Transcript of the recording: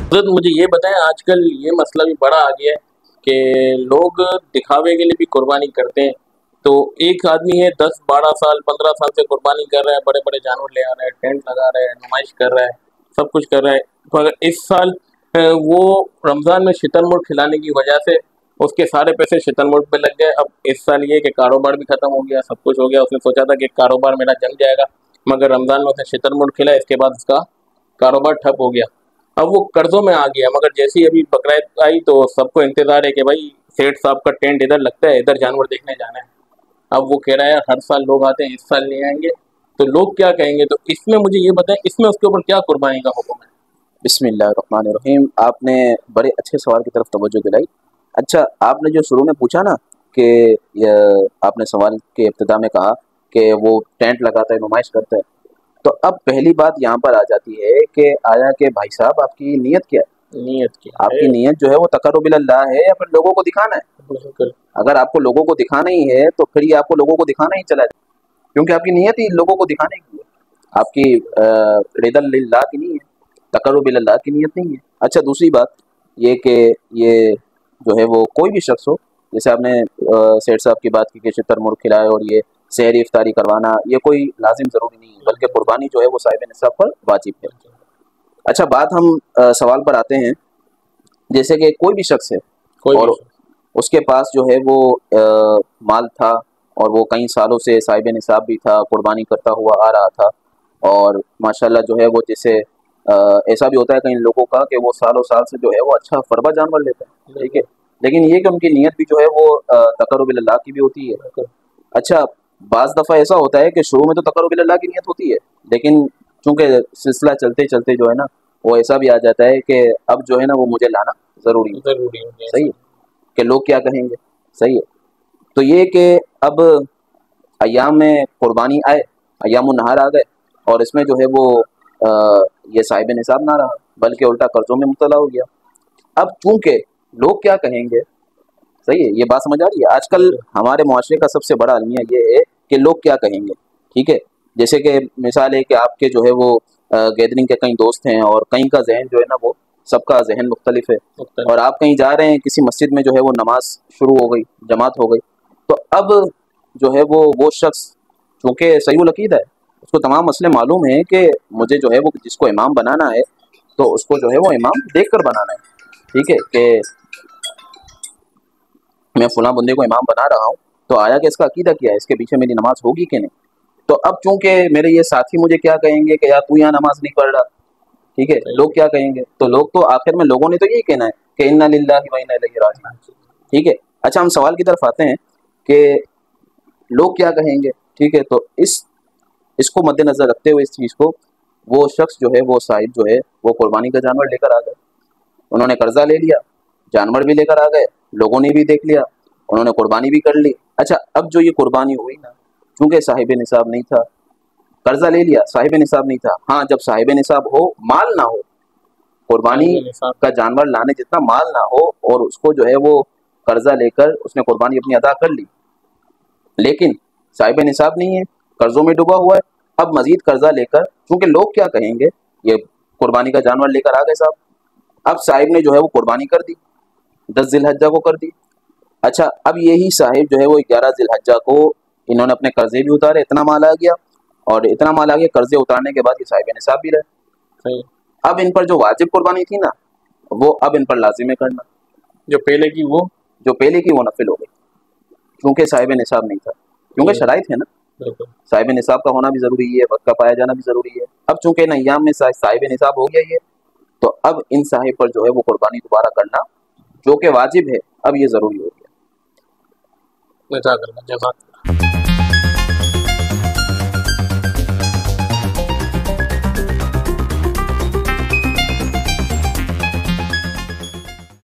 حضرت مجھے یہ بتائیں، آج کل یہ مسئلہ بھی بڑا آ گیا ہے کہ لوگ دکھاوے کے لیے بھی قربانی کرتے ہیں. تو ایک آدمی ہے 10 12 سال 15 سال سے قربانی کر رہا ہے، بڑے بڑے جانور لے آ رہا ہے، ٹینٹ لگا رہا ہے، نمائش کر رہا ہے، سب کچھ کر رہا ہے. تو اگر اس سال وہ رمضان میں شتر مرغ کھلانے کی وجہ سے اس کے سارے پیسے شتر مرغ پہ لگ گئے. اب اس سال یہ کہ کاروبار بھی ختم ہو گیا، سب کچھ ہو گیا. اس نے سوچا تھا کہ کاروبار میرا جم جائے گا، مگر رمضان میں اس نے شتر مرغ کھلایا، اس کے بعد اس کا کاروبار ٹھپ ہو گیا. اب وہ قرضوں میں آ گیا. مگر جیسی ابھی بقرعید آئی تو سب کو انتظار ہے کہ بھائی سیٹھ صاحب کا ٹینٹ ادھر لگتا ہے، ادھر جانور دیکھنے جانا ہے. اب وہ کہہ رہا ہے ہر سال لوگ آتے ہیں، اس سال نہیں آئیں گے، تو لوگ کیا کہیں گے؟ تو اس میں مجھے یہ بتائیں، اس میں اس کے اوپر کیا قربانی کا حکم ہے؟ بسم اللہ الرحمن الرحیم. آپ نے بڑے اچھے سوال کی طرف توجہ دلائی. اچھا، آپ نے جو شروع میں پوچھا نا کہ آپ نے سوال کے ابتدا میں کہا کہ وہ ٹینٹ لگاتا ہے، نمائش کرتا ہے، تو اب پہلی بات یہاں پر آ جاتی ہے کہ آیا کہ بھائی صاحب آپ کی نیت کیا ہے؟ نیت کی آپ کی نیت جو ہے وہ تقرب اللہ ہے یا پھر لوگوں کو دکھانا ہے؟ بالکل. اگر آپ کو لوگوں کو دکھانا ہی ہے تو پھر یہ آپ کو لوگوں کو دکھانا ہی چلا جائے، کیونکہ آپ کی نیت ہی لوگوں کو دکھانے کی ہے، آپ کی رضا اللہ کی نہیں ہے، تقرب اللہ کی نیت نہیں ہے. اچھا، دوسری بات یہ کہ یہ جو ہے وہ کوئی بھی شخص ہو، جیسے آپ نے سیٹھ صاحب کی بات کی کہ شتر مرغ کھلائے اور یہ سحری افطاری کروانا، یہ کوئی لازم ضروری نہیں ہے، بلکہ قربانی جو ہے وہ صاحب نصاب پر واجب ہے. اچھا، بات ہم سوال پر آتے ہیں. جیسے کہ کوئی بھی شخص ہے اور اس کے پاس جو ہے وہ مال تھا اور وہ کئی سالوں سے صاحب نصاب بھی تھا، قربانی کرتا ہوا آ رہا تھا، اور ماشاءاللہ جو ہے وہ جیسے ایسا بھی ہوتا ہے کئی لوگوں کا کہ وہ سالوں سال سے جو ہے وہ اچھا فربا جانور لیتے ہیں، ٹھیک ہے، لیکن یہ کہ ان کی نیت بھی جو ہے وہ تقرب اللہ کی بھی ہوتی ہے. اچھا، بعض دفعہ ایسا ہوتا ہے کہ شروع میں تو تقرب اللہ کی نیت ہوتی ہے، لیکن چونکہ سلسلہ چلتے چلتے جو ہے نا وہ ایسا بھی آ جاتا ہے کہ اب جو ہے نا وہ مجھے لانا ضروری ہے. صحیح ہے کہ لوگ کیا کہیں گے. صحیح ہے. تو یہ کہ اب ایام میں قربانی آئے، ایام النہار آ گئے، اور اس میں جو ہے وہ یہ صاحب نصاب نہ رہا بلکہ الٹا قرضوں میں مبتلا ہو گیا. اب چونکہ لوگ کیا کہیں گے، صحیح ہے، یہ بات سمجھ آ رہی ہے. آج کل ہمارے معاشرے کا سب سے بڑا المیہ یہ ہے کہ لوگ کیا کہیں گے. ٹھیک ہے، جیسے کہ مثال ہے کہ آپ کے جو ہے وہ گیدرنگ کے کئی دوست ہیں اور کئی کا ذہن جو ہے نا وہ سب کا ذہن مختلف ہے، اور آپ کہیں جا رہے ہیں کسی مسجد میں جو ہے وہ نماز شروع ہو گئی، جماعت ہو گئی، تو اب جو ہے وہ شخص چونکہ صحیح العقیدہ ہے، اس کو تمام مسئلے معلوم ہیں کہ مجھے جو ہے وہ جس کو امام بنانا ہے تو اس کو جو ہے وہ امام دیکھ کر بنانا ہے. ٹھیک ہے، کہ میں فلاں بندے کو امام بنا رہا ہوں تو آیا کہ اس کا عقیدہ کیا ہے، اس کے پیچھے میری نماز ہوگی کہ نہیں. تو اب چونکہ میرے یہ ساتھی مجھے کیا کہیں گے کہ یار تو یہاں نماز نہیں پڑھ رہا، ٹھیک ہے، لوگ کیا کہیں گے، تو لوگ تو آخر میں لوگوں نے تو یہی کہنا ہے کہ انا للہ و انا الیہ راجعون. ٹھیک ہے. اچھا، ہم سوال کی طرف آتے ہیں کہ لوگ کیا کہیں گے. ٹھیک ہے، تو اس کو مد نظر رکھتے ہوئے اس چیز کو وہ شخص جو ہے وہ صاحب جو ہے وہ قربانی کا جانور لے کر آ گئے. انہوں نے قرضہ لے لیا، جانور بھی لے کر آ گئے، لوگوں نے بھی دیکھ لیا، انہوں نے قربانی بھی کر لی. اچھا، اب جو یہ قربانی ہوئی نا، چونکہ صاحب نصاب نہیں تھا، قرضہ لے لیا، صاحب نصاب نہیں تھا. ہاں، جب صاحب نصاب ہو، مال نہ ہو، قربانی کا جانور لانے جتنا مال نہ ہو، اور اس کو جو ہے وہ قرضہ لے کر اس نے قربانی اپنی ادا کر لی، لیکن صاحب نصاب نہیں ہے، قرضوں میں ڈوبا ہوا ہے. اب مزید قرضہ لے کر، چونکہ لوگ کیا کہیں گے، یہ قربانی کا جانور لے کر آ گئے صاحب، اب صاحب نے جو ہے وہ قربانی کر دی، 10 ذی الحجہ کو کر دی. اچھا، اب یہی صاحب جو ہے وہ 11 ذی الحجہ کو انہوں نے اپنے قرضے بھی اتارے، اتنا مال آ گیا، اور اتنا مال آ گیا قرضے اتارنے کے بعد یہ صاحب نصاب بھی رہے. اب ان پر جو واجب قربانی تھی نا وہ اب ان پر لازم ہے کرنا، جو پہلے کی وہ نفل ہو گئی، کیونکہ صاحب نصاب نہیں تھا، کیونکہ شرائط ہے نا، صاحب نصاب کا ہونا بھی ضروری ہے، وقت کا پایا جانا بھی ضروری ہے. اب چونکہ ان ایام میں صاحب نصاب ہو گیا یہ، تو اب ان صاحب پر جو ہے وہ قربانی دوبارہ کرنا جو کہ واجب ہے اب یہ ضروری ہو گیا. جزاک اللہ.